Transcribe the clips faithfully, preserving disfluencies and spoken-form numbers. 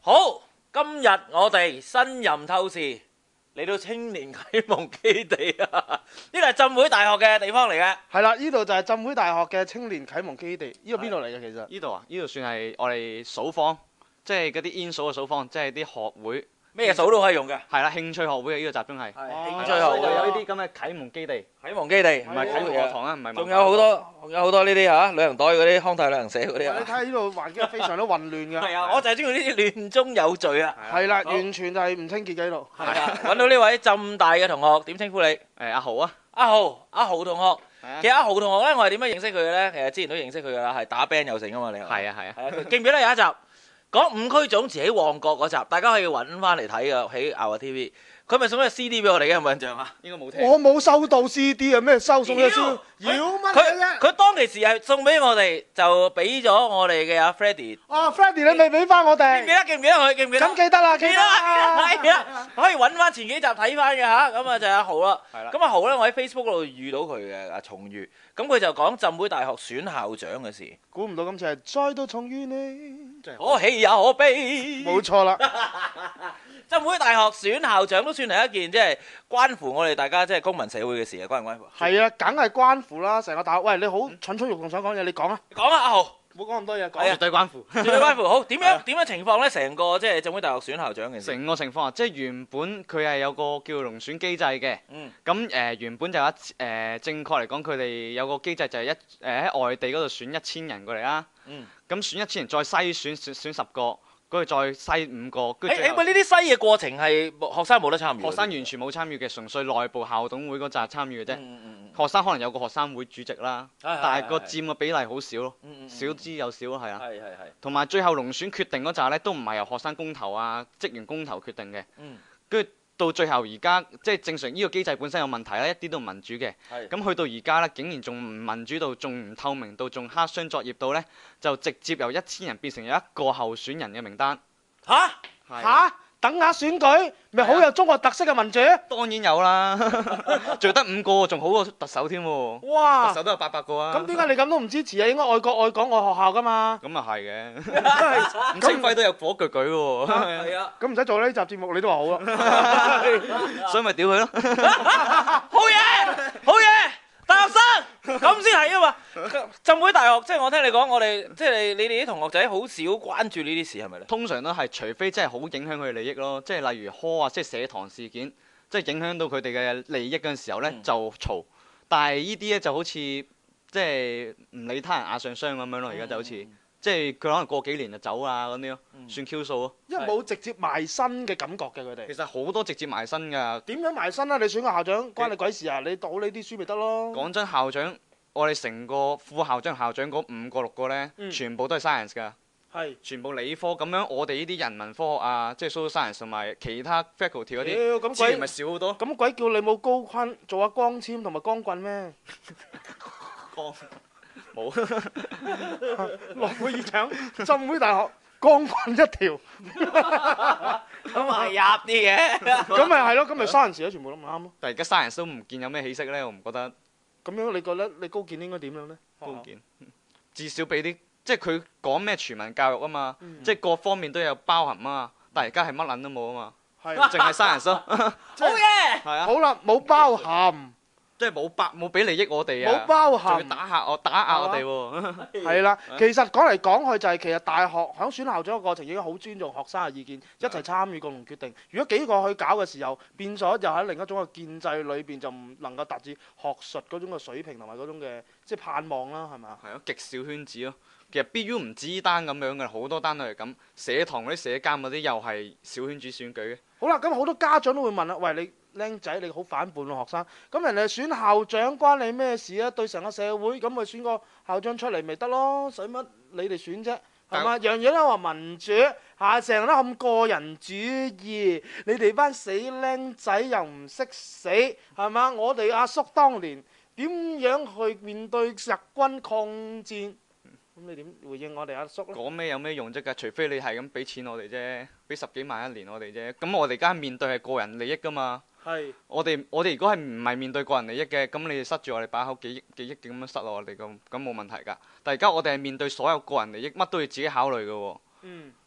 好，今日我哋新任透視嚟到青年啟蒙基地啊！呢度係浸會大學嘅地方嚟嘅。 係啦，呢度就係浸會大學嘅青年啟蒙基地。呢個邊度嚟嘅其實？ 呢度啊，呢度算係我哋數方，即係嗰啲煙數嘅數方，即係啲學會。 咩數都可以用嘅。 係啦，興趣學會嘅呢個集中係。 係哦興趣學會所以就有呢啲咁嘅啟蒙基地， 啟蒙基地， 唔係啟蒙學堂啊，唔係。 仲有好多，仲有好多呢啲嚇旅行袋嗰啲康泰旅行社嗰啲你啊。 睇下呢度環境非常之混亂嘅。 係啊，我就係中意呢啲亂中有序啊。 係啦， 好完全就係唔清潔嘅呢度。 係啊，揾到呢位浸大嘅同學，點稱呼你？ 誒阿豪啊， 阿豪，阿豪同學。 係啊其實阿豪同學咧，我係點樣認識佢嘅咧？其實之前都認識佢噶啦，係打 band 有成噶嘛，你係係啊係啊， 係啊，佢記唔記得有一集講五區總辭喺旺角嗰集，大家可以揾翻嚟睇噶，喺亞華 T V。佢咪送咗 C D 俾我哋嘅，有冇印象啊？ 應該冇聽。 我冇收到 C D 啊，咩收送咗先？ 妖妖乜嘢佢啫？ 佢當其時係送俾我哋，就俾咗我哋嘅阿 Freddie。 哦，Freddie 你未俾翻我記唔哋記？得？記唔記得佢？記唔記得？ 咁記得啦，記得記得啦。 係啊，可以揾翻前幾集睇翻嘅嚇，咁啊就係阿豪啦。 係啦咁阿豪咧，我喺 Facebook 嗰度遇到佢嘅，阿重遇。咁佢就講浸會大學選校長嘅事。 估唔到今次係再度重遇你。 可喜也可悲。 冇錯啦。 浸會大學選校長都算係一件即係關乎我哋大家即係公民社會嘅事啊，關唔關乎？ 係啊，梗係關乎啦，成個大學。喂，你好蠢蠢欲動想講嘢，你講啊， 講啊，阿豪， 唔好講咁多嘢， 係啊講。 絕對關乎。 絕對關乎。好，點係啊樣點樣情況咧？成個即係浸會大學選校長嘅事。 成個情況啊，即係原本佢係有個叫遴選機制嘅。 嗯。 咁誒、呃、原本就有一誒、呃、正確嚟講，佢哋有個機制就係一誒喺、外地嗰度選一千人過嚟啦。 嗯。 咁選一千人再篩選選選十個，跟住再篩五個，跟住最後誒誒喂，呢啲西嘅過程係學生冇得參與。 學生完全冇參與嘅，純粹內部校董會嗰扎參與嘅啫。 嗯嗯嗯學生可能有個學生會主席啦， 係但係個係係佔嘅比例好少咯， 嗯嗯嗯少之又少咯，係啊。 係係係。 同埋最後遴選決定嗰扎咧，都唔係由學生公投啊、職員公投決定嘅。 嗯。 跟住到最後而家，即係正常呢個機制本身有問題啦，一啲都唔民主嘅。 係。 咁去到而家咧，竟然仲唔民主到，仲唔透明到，仲黑箱作業到咧，就直接由一千人變成有一個候選人嘅名單。 嚇？ 係吓？等下選舉，咪好有中國特色嘅民主。 當然有啦，仲得五個，仲好過特首添喎。 哇特！首都有八百個啊。 咁點解你咁都唔支持啊？應該愛國愛港愛學校噶嘛。 咁啊係嘅，唔清輝都有火炬舉喎， 係啊。 咁唔使做呢集節目，你都話好啦。 所以咪屌佢咯。 好嘢，好嘢，大學生咁先係啊嘛！浸會大學即係我聽你講，我哋即係你你哋啲同學仔好少關注呢啲事係咪咧？ 通常都係除非真係好影響佢哋利益咯，即係例如科啊，即係社堂事件，即係影響到佢哋嘅利益嗰陣時候咧、 嗯就嘈。但係呢啲咧就好似即係唔理他人壓上霜咁樣咯，而家就好似、 嗯即係佢可能過幾年就走啊嗰啲咯， 嗯算 Q 數咯。 因為冇直接埋身嘅感覺嘅佢哋。 其實好多直接埋身㗎。 點樣埋身啊？你選個校長關你鬼事啊？你讀呢啲書咪得咯。 講真，校長我哋成個副校長、校長嗰五個六個咧， 嗯全部都係 science 㗎。 係。 全部理科咁樣，我哋呢啲人文科學啊，即係 social science 同埋其他 faculty 嗰屌啲咁資源咪鬼少好多。 咁鬼叫你冇高坤做下光纖同埋光棍咩？ 光冇諾貝爾獎浸會大學光棍一條， 咁係入啲嘅。 咁咪係咯，咁咪 science 咯，全部都唔啱咯。 但係而家 science 都唔見有咩起色咧，我唔覺得咁樣你覺得你高見應該點樣咧？ 高見。至少俾啲即係佢講咩全民教育啊嘛， 嗯即係各方面都有包含啊嘛。但係而家係乜撚都冇啊嘛， 係淨係 science 咯。 好嘢， 係啊， 好啦，冇包含， 即係冇包冇俾利益我哋啊， 冇包仲要含， 打壓我打壓我哋喎。 係啦。其實講嚟講去就係其實大學響選校長嘅過程已經好尊重學生嘅意見，一齊參與共同決定。如果幾個去搞嘅時候，變咗又喺另一種嘅建制裏邊就唔能夠達至學術嗰種嘅水平同埋嗰種嘅即係盼望啦，係咪啊？ 係咯，極小圈子咯。其實 B U 唔止呢單咁樣嘅，好多單都係咁。社堂嗰啲社監嗰啲又係小圈子選舉嘅。 好啦，咁好多家長都會問啦，喂，你僆仔你好反叛喎學生，咁人哋選校長關你咩事啊？對成個社會咁咪選個校長出嚟咪得咯，使乜你哋選啫？係嘛？樣樣都話民主，下成日都咁個人主義，你哋班死僆仔又唔識死，係嘛？我哋阿叔當年點樣去面對日軍抗戰？咁你點回應我哋阿叔咧？ 講咩有咩用啫？㗎，除非你係咁俾錢我哋啫，俾十幾萬一年我哋啫。咁我哋而家面對係個人利益㗎嘛。 係。 我哋我哋如果係唔係面對個人利益嘅，咁你哋塞住我哋把口幾億幾億咁樣塞落我哋咁，咁冇問題㗎。但係而家我哋係面對所有個人利益，乜都要自己考慮嘅喎。 嗯。 即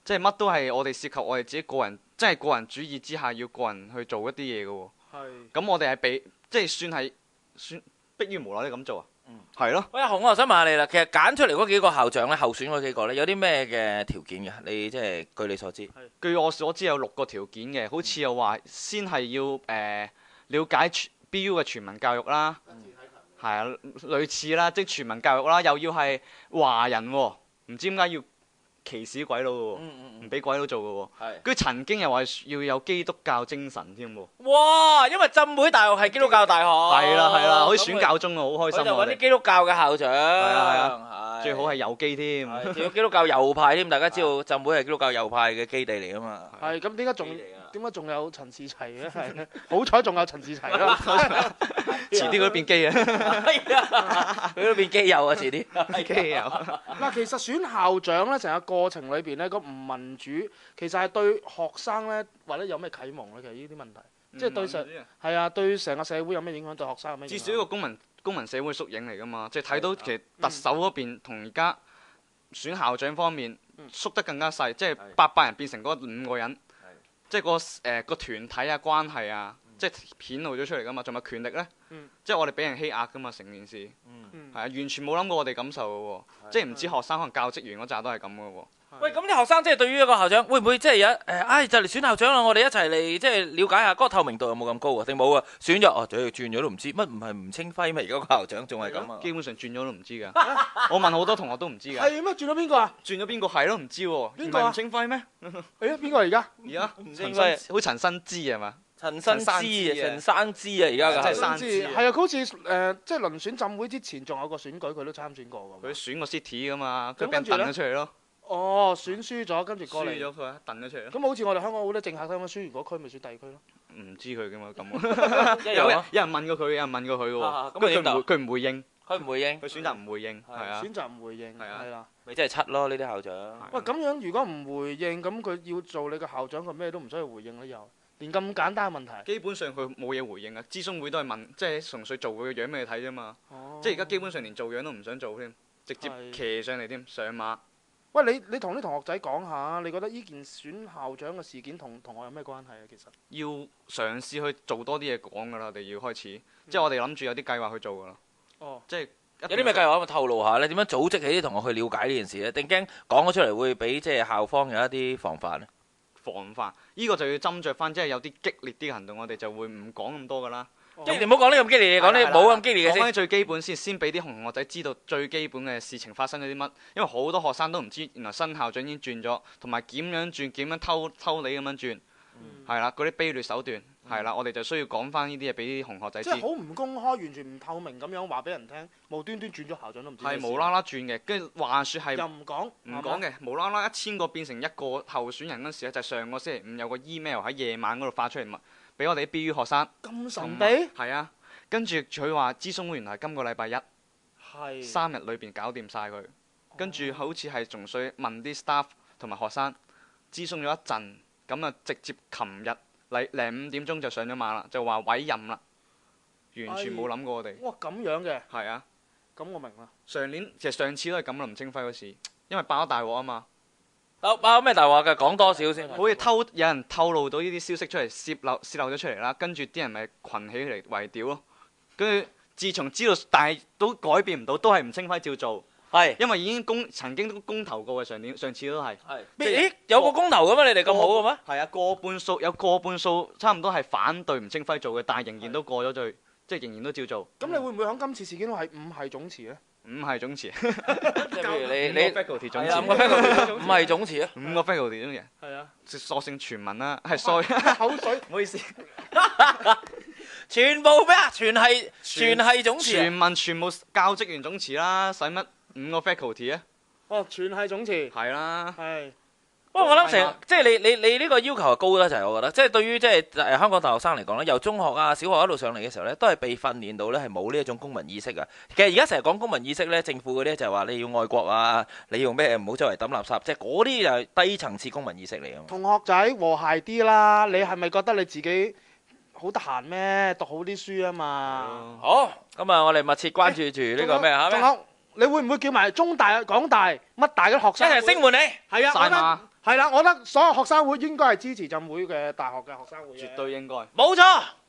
即係乜都係我哋涉及我哋自己個人，即係個人主義之下要個人去做一啲嘢嘅喎。 係。 咁我哋係被即係算係算迫於無奈地咁做啊。 嗯， 係咯。 喂，阿紅，我想問下你啦，其實揀出嚟嗰幾個校長咧，候選嗰幾個咧，有啲咩嘅條件嘅？你即係據你所知。 據我所知有六個條件嘅，好似又話先係要誒、呃、了解全 B U 嘅全民教育啦，係啊，類似啦，即係全民教育啦，又要係華人喎，唔知點解要歧視鬼佬嘅喎， 嗯嗯唔俾鬼佬做嘅喎。 係。 跟住曾經又話要有基督教精神添喎。 哇！因為浸會大學係基督教大學。 係啦係啦，好似咁選教宗啊，好開心啊！ 佢就揾啲我哋基督教嘅校長。係啊係啊最好係有機添。 係仲有基督教右派添，大家知道浸會係基督教右派嘅基地嚟噶嘛？ 係咁點解仲基地啊點解仲有陳士齊嘅？係好彩仲有陳士齊啦。 遲啲佢都變基啊！ 係啊，佢都變基友啊，遲啲。 基友。 嗱，其實選校長咧，成個過程裏邊咧，個唔民主，其實係對學生咧，或者有咩啟蒙咧？其實呢啲問題，即係對成係啊，對成個社會有咩影響？對學生有咩影響？ 至少一個公民公民社會縮影嚟㗎嘛，即係睇到其實特首嗰邊同而家選校長方面縮得更加細，即係八百人變成嗰五個人，即係個誒個團體啊關係啊，即係顯露咗出嚟㗎嘛，仲有權力咧，即係我哋俾人欺壓㗎嘛，成件事係啊，完全冇諗過我哋感受㗎喎，即係唔知學生可能教職員嗰扎都係咁㗎喎。 喂，咁啲學生即係對於一個校長，會唔會即係有誒？唉，就嚟選校長啦，我哋一齊嚟即係了解下，嗰個透明度有冇咁高啊？定冇啊？選咗哦，轉咗都唔知，乜唔係吳清輝咩？而家個校長仲係咁啊？ 基本上轉咗都唔知㗎，我問好多同學都唔知㗎。 係咩？轉咗邊個啊？ 轉咗邊個係咯？唔知喎。 邊個啊唔係吳清輝咩？ 誒邊個啊而家？ 而家清陳輝新好陳新之係嘛？ 陳新之啊，陳生之啊，而家真係嘅生枝啊係啊，佢好似誒即係輪選浸會之前，仲有個選舉，佢都參選過㗎嘛。 佢選個 city 㗎嘛，佢俾人咁跟住呢掟咗出嚟咯。 哦，選輸咗，跟住過嚟。 輸咗佢啊，掟咗出嚟咯。 咁好似我哋香港好多政客都咁樣，輸完嗰區咪選第二區咯。 唔知佢㗎嘛咁。 一有人樣啊。 有人問過佢，有人問過佢嘅啊喎。 咁佢點答佢唔會佢唔回應， 佢唔回應， 佢選擇唔回應，係啊。 選擇唔回應， 係啊係啦。 咪即係七咯呢啲校長。 喂，咁樣如果唔回應，咁佢要做你個校長，佢咩都唔需要回應啦又。連咁簡單嘅問題。 基本上佢冇嘢回應啊，諮詢會都係問，即係純粹做佢嘅樣俾你睇啫嘛。 哦。 即係而家基本上連做樣都唔想做添，直接係騎上嚟添，上馬。 喂，你你同啲同學仔講下，你覺得呢件選校長嘅事件同同學有咩關係啊？其實。 要嘗試去做多啲嘢講㗎啦，我哋要開始，即係我哋諗住有啲計劃去做㗎啦。 哦。 即係有啲咩計劃可唔可以透露下咧？點樣組織起啲同學去了解呢件事咧？定驚講咗出嚟會俾即係校方有一啲防範咧？ 防範，呢個就要斟酌翻，即係有啲激烈啲嘅行動，我哋就會唔講咁多㗎啦。 你哋唔好講啲咁激烈嘅，講啲冇咁激烈嘅先。 講翻最基本先，先俾啲同學仔知道最基本嘅事情發生咗啲乜，因為好多學生都唔知原來新校長已經轉咗，同埋點樣轉，點樣偷偷你咁樣轉，係啦、嗰啲卑劣手段，係啦、我哋就需要講翻呢啲嘢俾啲同學仔知。 即係好唔公開，完全唔透明咁樣話俾人聽，無端端轉咗校長都唔知咩事。 係無啦啦轉嘅，跟住話説係又唔講， 唔講嘅，無啦啦一千個變成一個候選人嗰時咧，就係上個星期五有個 email 喺夜晚嗰度發出嚟，俾我哋啲 B U 學生。 咁神秘。 係啊，跟住佢話諮詢會原來係今個禮拜一係。 三日裏邊搞掂晒佢，跟住好似係仲需問啲 staff 同埋學生諮詢咗一陣，咁啊直接琴日嚟零五點鐘就上咗馬啦，就話委任啦，完全冇諗過我哋。 哇，咁樣嘅， 係啊， 咁我明啦。 上年其實上次都係咁啦，林清輝嗰時，因為爆咗大鑊啊嘛。 爆爆咩大話嘅？講多少先？ 好似偷有人透露到呢啲消息出嚟，泄漏泄漏咗出嚟啦，跟住啲人咪群起嚟圍屌咯。跟住自從知道，但係都改變唔到，都係吳清輝照做。 係。 因為已經公曾經都公投過嘅，上年上次都係。 係。 即係咦？有個公投嘅咩？你哋咁好嘅咩？ 係啊，過半數有過半數差唔多係反對吳清輝做嘅，但係仍然都過咗罪，即係仍然都照做。 咁你會唔會喺今次事件都係五係總辭咧？ 五係總辭。 即係譬如你你五個 faculty 總係啊， 辭五個 faculty 唔係總辭啊。 五個 faculty 總辭。 係啊。 索性全民啦，係 sorry， 口水。 唔好意思。 全部咩啊？全係全係總辭啊。 全民全部教職員總辭啦，使乜五個 faculty 啊？ 哦，全係總辭。 係啦。 係。 不過我諗係成即係你你你呢個要求係高得滯，我覺得，即係對於即係誒香港大學生嚟講咧，由中學啊、小學一路上嚟嘅時候咧，都係被訓練到咧係冇呢一種公民意識啊。其實而家成日講公民意識咧，政府嗰啲就係話你要愛國啊，你用咩唔好周圍抌垃圾，即係嗰啲就係低層次公民意識嚟啊。 同學仔和諧啲啦，你係咪覺得你自己好得閒咩？讀好啲書啊嘛。 好，咁啊，我哋密切關注住呢個咩嚇咩？ 仲有，你會唔會叫埋中大、港大、乜大嘅學生？ 一齊聲援你。 係啊，我覺得晒馬係啦，我覺得所有學生會應該係支持浸會嘅大學嘅學生會嘅。 絕對應該。 冇錯。